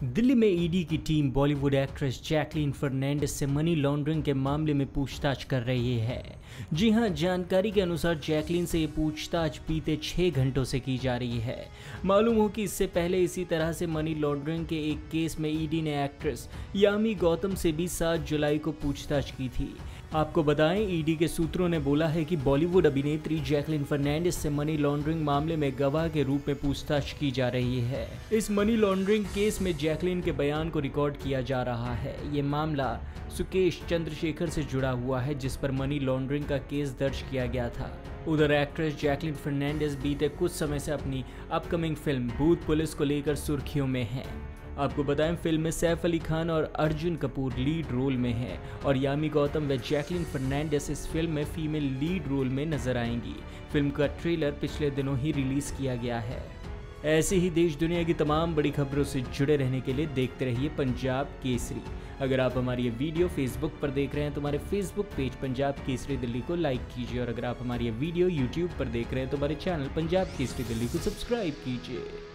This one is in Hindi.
दिल्ली में ईडी की team Bollywood actress Jacqueline Fernandez से मनी लॉन्ड्रिंग के मामले में पूछताछ कर रही है। जी हां, जानकारी के अनुसार जैकलीन से ये पूछताछ बीते 6 घंटों से की जा रही है। मालूम हो कि इससे पहले इसी तरह से मनी लॉन्ड्रिंग के एक केस में ईडी ने एक्ट्रेस यामी गौतम से भी 7 जुलाई को पूछताछ की थी। आपको बताएं, ईडी के सूत्रों ने बोला है कि बॉलीवुड अभिनेत्री जैकलीन फर्नांडिस से मनी लॉन्ड्रिंग मामले में गवाह के रूप में पूछताछ की जा रही है। इस मनी लॉन्ड्रिंग केस में जैकलीन के बयान को रिकॉर्ड किया जा रहा है। ये मामला सुकेश चंद्रशेखर से जुड़ा हुआ है, जिस पर मनी लॉन्ड्रिंग का केस दर्ज किया गया था। उधर एक्ट्रेस जैकलीन फर्नांडिस बीते कुछ समय से अपनी अपकमिंग फिल्म भूत पुलिस को लेकर सुर्खियों में है। आपको बताएं, फिल्म में सैफ अली खान और अर्जुन कपूर लीड रोल में हैं और यामी गौतम व जैकलीन फर्नांडिस इस फिल्म में फीमेल लीड रोल में नजर आएंगी। फिल्म का ट्रेलर पिछले दिनों ही रिलीज किया गया है। ऐसे ही देश दुनिया की तमाम बड़ी खबरों से जुड़े रहने के लिए देखते रहिए पंजाब केसरी। अगर आप हमारी ये वीडियो फेसबुक पर देख रहे हैं तो हमारे फेसबुक पेज पंजाब केसरी दिल्ली को लाइक कीजिए, और अगर आप हमारी ये वीडियो यूट्यूब पर देख रहे हैं तो हमारे चैनल पंजाब केसरी दिल्ली को सब्सक्राइब कीजिए।